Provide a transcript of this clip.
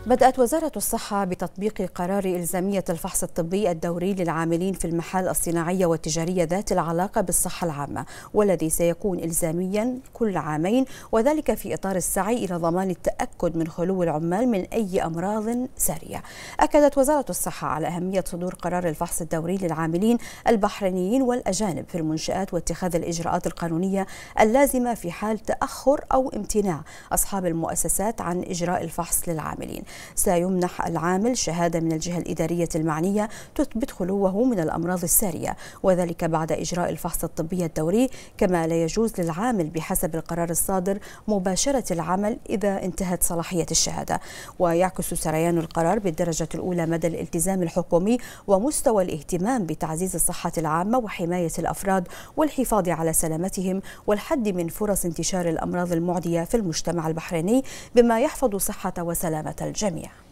بدأت وزارة الصحة بتطبيق قرار إلزامية الفحص الطبي الدوري للعاملين في المحال الصناعية والتجارية ذات العلاقة بالصحة العامة، والذي سيكون إلزاميا كل عامين، وذلك في إطار السعي إلى ضمان التأكد من خلو العمال من أي أمراض سارية. أكدت وزارة الصحة على أهمية صدور قرار الفحص الدوري للعاملين البحرينيين والأجانب في المنشآت واتخاذ الإجراءات القانونية اللازمة في حال تأخر أو امتناع أصحاب المؤسسات عن إجراء الفحص للعاملين. سيمنح العامل شهادة من الجهة الإدارية المعنية تثبت خلوه من الأمراض السارية، وذلك بعد إجراء الفحص الطبي الدوري. كما لا يجوز للعامل بحسب القرار الصادر مباشرة العمل إذا انتهت صلاحية الشهادة. ويعكس سريان القرار بالدرجة الأولى مدى الالتزام الحكومي ومستوى الاهتمام بتعزيز الصحة العامة وحماية الأفراد والحفاظ على سلامتهم والحد من فرص انتشار الأمراض المعدية في المجتمع البحريني، بما يحفظ صحة وسلامة الجميع.